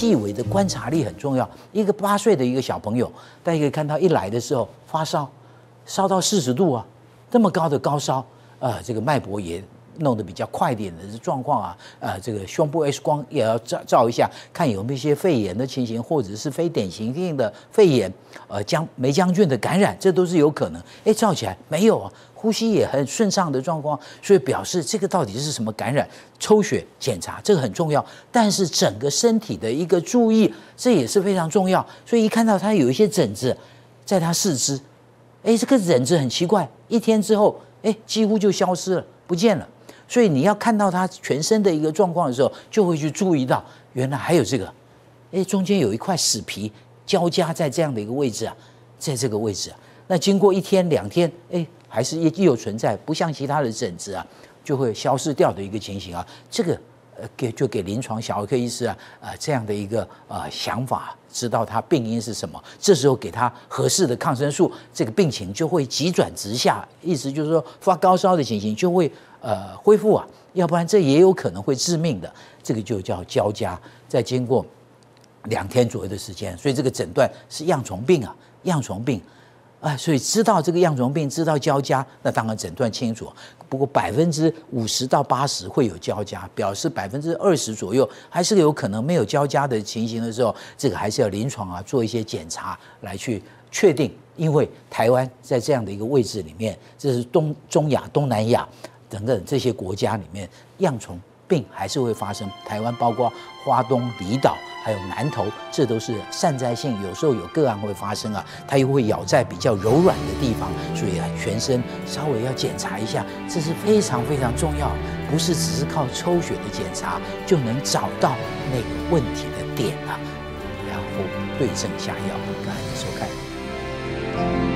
细微的观察力很重要。一个8岁的一个小朋友，大家可以看到，一来的时候发烧，烧到40度啊，这么高的高烧，这个脉搏也弄得比较快一点的状况啊，这个胸部 X 光也要照一下，看有没有一些肺炎的情形，或者是非典型性的肺炎，霉浆菌的感染，这都是有可能。哎，照起来没有啊，呼吸也很顺畅的状况，所以表示这个到底是什么感染？抽血检查这个很重要，但是整个身体的一个注意，这也是非常重要。所以一看到他有一些疹子在他四肢，哎，这个疹子很奇怪，1天之后，哎，几乎就消失了，不见了。所以你要看到他全身的一个状况的时候，就会去注意到，原来还有这个，哎，中间有一块死皮交加在这样的一个位置啊，在这个位置啊，那经过1天2天，哎，还是依旧存在，不像其他的疹子啊，就会消失掉的一个情形啊，这个就给临床小儿科医师啊，这样的一个想法，知道他病因是什么，这时候给他合适的抗生素，这个病情就会急转直下，意思就是说发高烧的情形就会恢复啊，要不然这也有可能会致命的，这个就叫交加，再经过2天左右的时间，所以这个诊断是恙虫病啊，恙虫病。所以知道这个恙虫病，知道交加，那当然诊断清楚。不过50%到80%会有交加，表示20%左右还是有可能没有交加的情形的时候，这个还是要临床做一些检查来去确定。因为台湾在这样的一个位置里面，这是中亚、东南亚等等这些国家里面，恙虫病还是会发生。台湾包括花东、离岛还有南投，这都是散在性，有时候有个案会发生啊，它又会咬在比较柔软的地方，所以全身稍微要检查一下，这是非常非常重要，不是只是靠抽血的检查就能找到那个问题的点啊，然后对症下药。感谢收看。